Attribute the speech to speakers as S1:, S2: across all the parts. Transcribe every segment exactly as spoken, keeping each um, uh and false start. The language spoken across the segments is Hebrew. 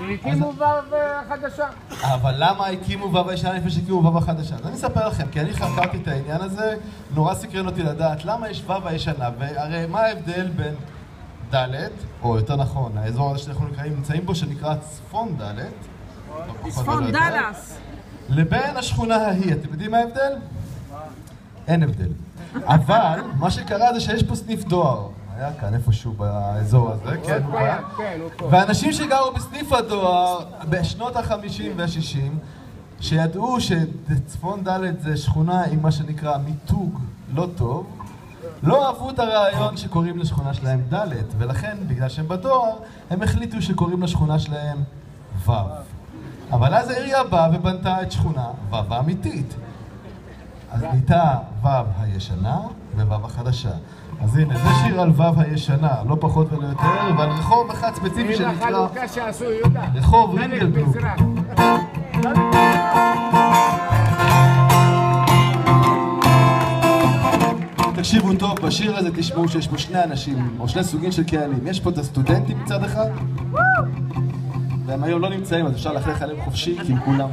S1: הקימו וו חדשה.
S2: אבל למה הקימו וו הישנה לפני שהקימו וו החדשה? אז אני אספר לכם, כי אני חקרתי את העניין הזה, נורא סקרן אותי לדעת למה יש וו הישנה, והרי מה ההבדל בין ד', או יותר נכון, האזור הזה שאנחנו נמצאים בו שנקרא צפון ד',
S3: צפון דלס,
S2: לבין השכונה ההיא. אתם יודעים מה ההבדל? אין הבדל. אבל מה שקרה זה שיש פה סניף דואר. היה כאן איפשהו באזור הזה, כן, הוא בא. ואנשים שגרו בסניף הדואר בשנות ה-חמישים וה-שישים, שידעו שצפון ד' זה שכונה עם מה שנקרא מיתוג לא טוב, לא אהבו את הרעיון שקוראים לשכונה שלהם ד', ולכן, בגלל שהם בדואר, הם החליטו שקוראים לשכונה שלהם ו'. אבל אז העירייה באה ובנתה את שכונה ו' האמיתית. אז נהייתה ו' הישנה וו' החדשה. אז הנה, זה שיר על ו' הישנה, לא פחות ולא יותר, ועל רחוב אחד ספציפי שנקרא רחוב רינגלבלום. תקשיבו טוב, בשיר הזה תשמעו שיש פה שני אנשים, או שני סוגים של קהלים. יש פה את הסטודנטים מצד אחד, והם היום לא נמצאים, אז אפשר להחלך עליהם חופשי, כי הם כולם...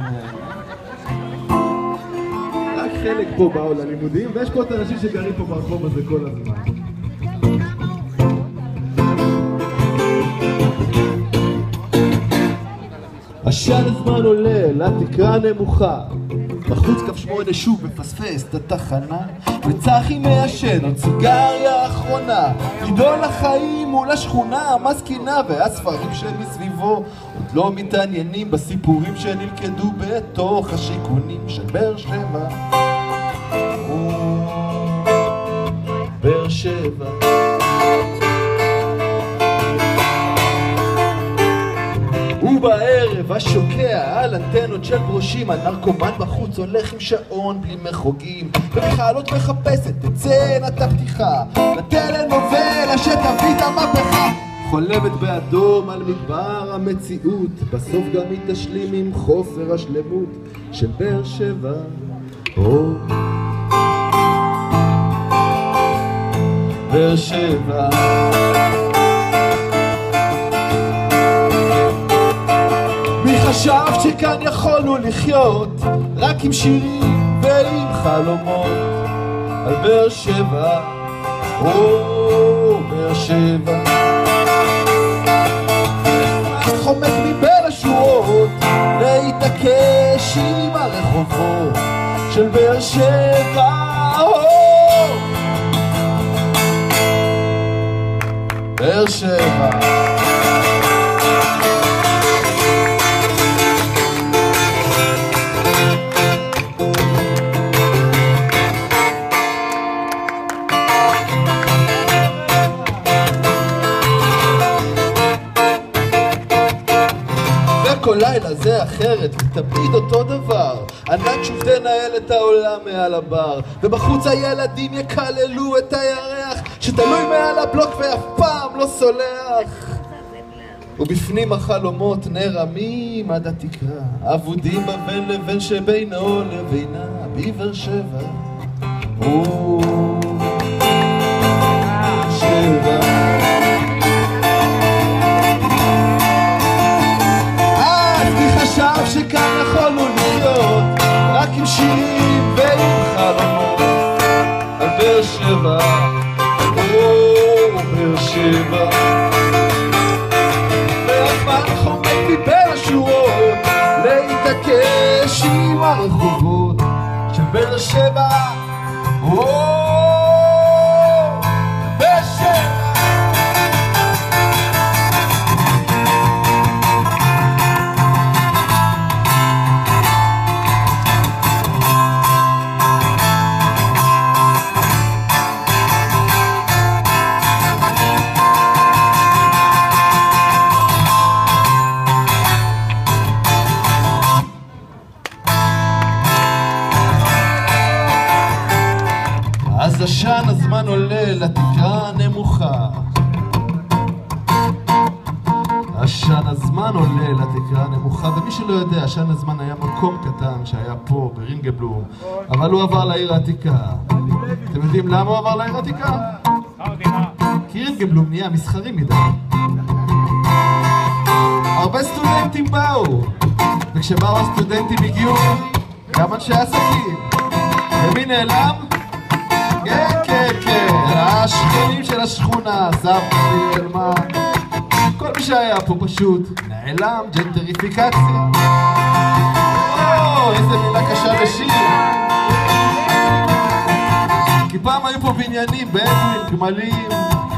S2: רק חלק פה באו ללימודים, ויש פה את האנשים שגרים פה ברחוב הזה כל הזמן. עשן הזמן עולה לתקרה נמוכה, בחוץ קו שמונה שוב מפספס את התחנה, וצחי מעשן עוד סיגריה האחרונה, עידו לחיים מול השכונה המסכינה, והספרים שמסביבו עוד לא מתעניינים בסיפורים שנלכדו בתוך השיכונים של באר שבע. באר שבע ובערב השוקע על אנטנות של ברושים, הנרקומן בחוץ הולך עם שעון בלי מחוגים, ובכלל עוד מחפשת את סצנת הפתיחה לטלנובלה שתביא את המהפכה. חולמת באדום על מדבר המציאות, בסוף גם היא תשלים עם חוסר השלמות של באר שבע. או באר שבע חשבת שכאן יכולנו לחיות רק עם שירים ועם חלומות על באר שבע, או באר שבע חומק מבין השורות להתעקש עם הרחובות של באר שבע, או באר שבע. כל לילה זה אחרת, ותמיד אותו דבר. ענק שוב תנהל את העולם מעל הבר, ובחוץ הילדים יקללו את הירח שתלוי מעל הבלוק ואף פעם לא סולח. ובפנים החלומות נרמים עד התקרה, אבודים בבין לבין שבינו לבינה בבאר שבע. או שבע חשב שכאן יכולנו לחיות רק עם שירים ועם חלומות על באר שבע, או באר שבע. והזמן חומק מבין השורות להתעקש עם הרחובות של באר שבע, או באר שבע. אז עשן הזמן עולה לתקרה הנמוכה, עשן הזמן עולה לתקרה הנמוכה. ומי שלא יודע, עשן הזמן היה מקום קטן שהיה פה ברינגלבלום, אבל הוא עבר לעיר העתיקה. אתם יודעים למה הוא עבר לעיר העתיקה? כי רינגלבלום נהיה מסחרי מדי. הרבה סטודנטים באו, וכשבאו הסטודנטים הגיעו גם אנשי עסקים. ומי נעלם? כן, כן, כן, השכנים של השכונה, סבתא נעלמה. כל מי שהיה פה פשוט נעלם, ג'נטריפיקציה. או, איזה מילה קשה לשיר. כי פעם היו פה בניינים, בדואים, גמלים,